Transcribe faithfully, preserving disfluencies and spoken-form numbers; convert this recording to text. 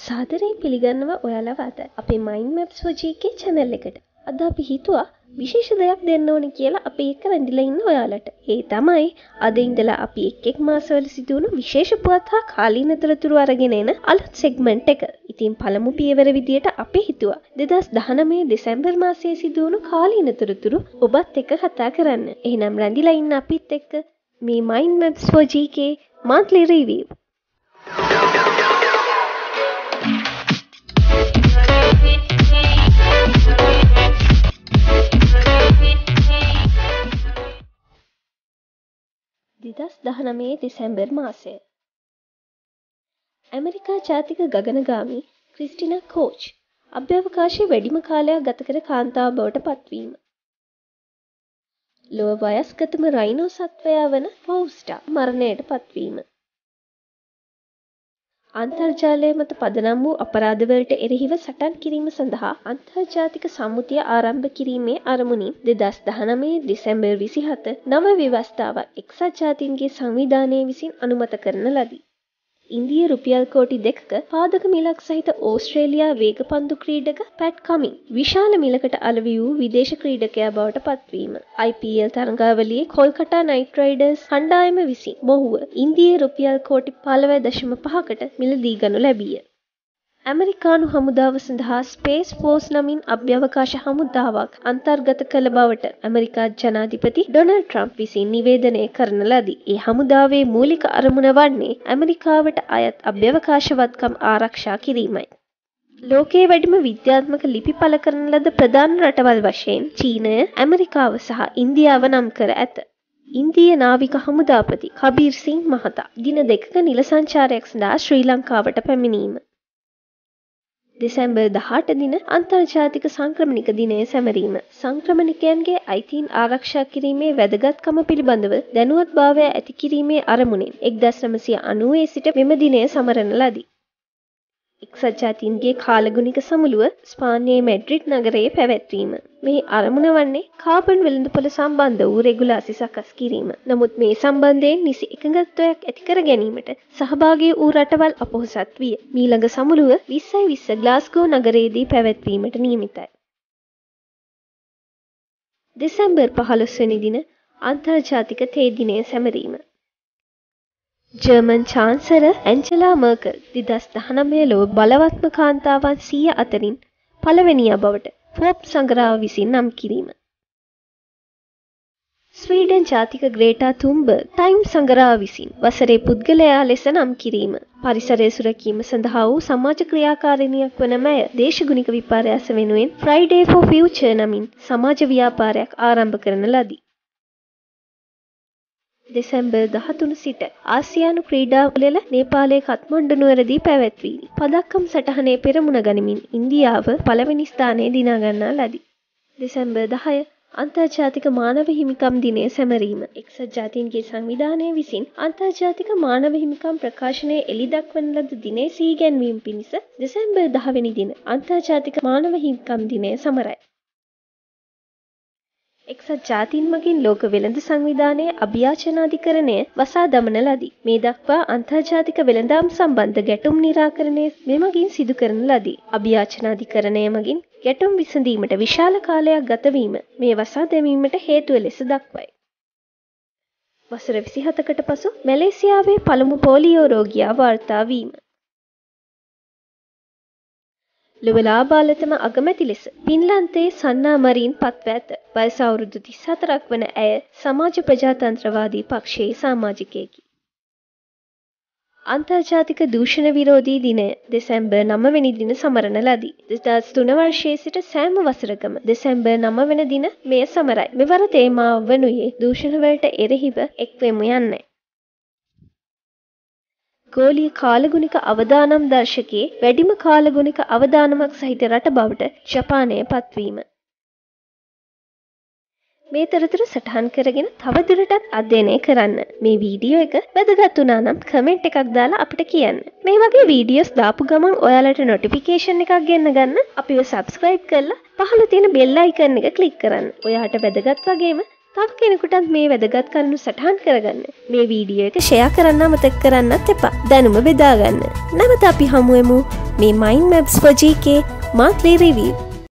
සාදරයෙන් පිළිගන්නවා ඔයාලව අද අපේ Mind Maps for G K channel එකට. අද අපි හිතුවා විශේෂ දෙයක් දෙන්න ඕනේ කියලා අපි එක්ක රැඳිලා ඉන්න ඔයාලට. ඒ තමයි අද ඉඳලා අපි එක් එක් මාසවල සිදුවුණු විශේෂ පුවත් හා කාලීන තොරතුරු අරගෙන එන අලුත් segment එක. ඉතින් පළමු පියවර විදියට අපි හිතුවා දෙදාස් දහනවය දෙසැම්බර් මාසයේ සිදුවුණු කාලීන තොරතුරු ඔබත් එක්ක කතා කරන්න. එහෙනම් රැඳිලා ඉන්න අපිත් එක්ක මේ Mind Maps for G K monthly review. දෙදාස් දහනවය දෙසැම්බර් මාසය. ඇමරිකා ජාතික ගගනගාමී ක්‍රිස්ටිනා කෝච් අභ්‍යවකාශයේ වැඩිම කාලයක් ගත කර කාන්තාව බවට පත්වීම. ලොව වයස්ගතම රයිනෝ සත්වයා වන පවුස්ටා මරණයට පත්වීම. අන්තර්ජාලය මත පදනම් වූ අපරාධවලට එරෙහිව සටන් කිරීම සඳහා අන්තර්ජාතික සම්මුතිය ආරම්භ කිරීමේ අරමුණින් දෙදාස් දහනවය දෙසැම්බර් විසිහත නව ව්‍යවස්ථාවක් එක්සත් ජාතීන්ගේ සංවිධානය විසින් අනුමත කරන ලදී. ඉන්දිය රුපියල් කෝටි දෙකක පාදක මිලක් සහිත ඕස්ට්‍රේලියා වේගපන්දු ක්‍රීඩක පැට් කමින් විශාල මිලකට අලෙවි වූ විදේශ ක්‍රීඩකයා බවට පත්වීම. ආයි පී එල් තරඟාවලියේ කොල්කටා නයිට් රයිඩර්ස් කණ්ඩායම විසින් මොහුව ඉන්දියේ රුපියල් කෝටි පනළොව දශම පහකට මිලදී ගනු ලැබිය. ඇමරිකානු හමුදාව සඳහා ස්පේස් ෆෝස් නමින් අභ්‍යවකාශ හමුදාවක් අන්තර්ගත කළ බවට ඇමරිකා ජනාධිපති ඩොනල්ඩ් ට්‍රම්ප් විසින් නිවේදනය කරන ලදී. ඒ හමුදාවේ මූලික අරමුණ වන්නේ ඇමරිකාවට අයත් අභ්‍යවකාශවත්කම් ආරක්ෂා කිරීමයි. ලෝකයේ වැඩිම විද්‍යාත්මක ලිපි පළ කරන ලද ප්‍රධාන රටවල් වශයෙන් චීනය, ඇමරිකාව සහ ඉන්දියාව නම් කර ඇත. ඉන්දීය නාවික හමුදාපති කබීර් සිං මහතා දින දෙකක නිල සංචාරයක් සඳහා ශ්‍රී ලංකාවට පැමිණීම. දෙසැම්බර් දහඅට දින අන්තර්ජාතික සංක්‍රමණික දිනය සැමරීම. සංක්‍රමණිකයන්ගේ අයිතීන් ආරක්ෂා කිරීමේ වැදගත්කම පිළිබඳව දැනුවත්භාවය ඇති කිරීමේ අරමුණින් එක්දාස් නවසිය අනූවේ සිට මෙම දිනය සමරන ලදී. එක්සත් ජාතීන්ගේ කාලගුණික සමුළුව ස්පාඤ්ඤයේ මැඩ්‍රිඩ් නගරයේ පැවැත්වීම. මෙහි අරමුණ වන්නේ කාබන් වෙළඳපොළ සම්බන්ධ වූ රෙගුලාසි සකස් කිරීම. නමුත් මේ සම්බන්ධයෙන් නිසි එකඟත්වයක් ඇති කර ගැනීමට සහභාගී වූ රටවල් අපොහොසත් විය. මීළඟ සමුළුව විස්සයි විස්ස ග්ලාස්ගෝ නගරයේදී පැවැත්වීමට නියමිතයි. දෙසැම්බර් පහළොස් වෙනි දින අන්තර්ජාතික තේ දිනය සැමරීම. ජර්මන් චාන්සලර් ඇන්ජලා මර්කල් දෙදාස් දහනවය ලොව බලවත්ම කාන්තාවන් සිය අතරින් පළවෙනියා බවට ෆෝබ්ස් සංග්‍රහය විසින් නම් කිරීම. ස්වීඩන් ජාතික ග්‍රේටා තුන්බර්ග් ටයිම්ස් සංග්‍රහය විසින් වසරේ පුද්ගලයා ලෙස නම් කිරීම. පරිසරය සුරැකීම සඳහා වූ සමාජ ක්‍රියාකාරිනියක් වන මැය දේශගුණික විපර්යාස වෙනුවෙන් ෆ්‍රයිඩේ ෆෝ ෆියුචර් නමින් සමාජ ව්‍යාපාරයක් ආරම්භ කරන ලදී. දෙසැම්බර් දහතුන සිට ආසියානු ක්‍රීඩා උළෙල නේපාලයේ කත්මණ්ඩු නුවරදී පැවැත්වී පදක්කම් සටහනේ පෙරමුණ ගනිමින් ඉන්දියාව පළවෙනි ස්ථානය දිනා ගන්නා ලදී. දෙසැම්බර් දහය අන්තර්ජාතික මානව හිමිකම් දිනය සැමරීම. එක්සත් ජාතීන්ගේ සංවිධානය විසින් අන්තර්ජාතික මානව හිමිකම් ප්‍රකාශනය එළි දක්වන ලද දිනය සිහිගැන්වීම පිණිස දෙසැම්බර් දහ වෙනි දින අන්තර්ජාතික මානව හිමිකම් දිනය සමරයි. එක්සත් ජාතීන් මගින් ලෝක වෙළඳ සංවිධානයේ අභියාචනාධිකරණය වසා දමන ලදී. මේ දක්වා අන්තර්ජාතික වෙළඳාම් සම්බන්ධ ගැටුම් නිරාකරණය මෙමගින් සිදු කරන ලදී. අභියාචනාධිකරණය මගින් ගැටුම් විසඳීමට විශාල කාලයක් ගතවීම මේ වසා දැමීමට හේතුව ලෙස දක්වයි. වසර විසිහතකට පසු මැලේසියාවේ පළමු පෝලියෝ රෝගියා වාර්තා වීම. ලොව ලාබාලතම අගමැති ලෙස පින්ලන්තයේ සන්නා මරීන් පත්ව ඇත. වයස අවුරුදු තිස් හතරක් වන ඇය සමාජ ප්‍රජාතන්ත්‍රවාදී පක්ෂයේ සමාජිකයෙකි. අන්තර්ජාතික දූෂණ විරෝධී දිනය දෙසැම්බර් නවය වෙනි දින සමරන ලදී. දෙදාස් තුන වර්ෂයේ සිට සෑම වසරකම දෙසැම්බර් නවය වන දින මෙය සමරයි. මෙවර තේමාව වනුයේ දූෂණ වලට එරෙහිව එක්වෙමු යන්නයි. ගෝලීය කාලගුණික අවදානම් දර්ශකයේ වැඩිම කාලගුණික අවදානමක් සහිත රට බවට ජපානය පත්වීම. මේ තොරතුරු සටහන් කරගෙන තවදුරටත් අධ්‍යයනය කරන්න. මේ වීඩියෝ එක වැදගත් වුණා නම් කමෙන්ට් එකක් දාලා අපිට කියන්න. මේ වගේ වීඩියෝස් දාපු ගමන් ඔයාලට නොටිෆිකේෂන් එකක් ගෙන්න ගන්න අපිව සබ්ස්ක්‍රයිබ් කරලා පහළ තියෙන බෙල් අයිකන් එක ක්ලික් කරන්න. ඔයාට වැදගත් වගේම තව කෙනෙකුටත් මේ වැදගත් කරුණු සටහන් කරගන්න. මේ වීඩියෝ එක ෂෙයා කරන්න අමතක කරන්නත් එපා. දැනුම බෙදා ගන්න. නැවත අපි හමු වෙමු මේ Mind Maps for G K monthly review.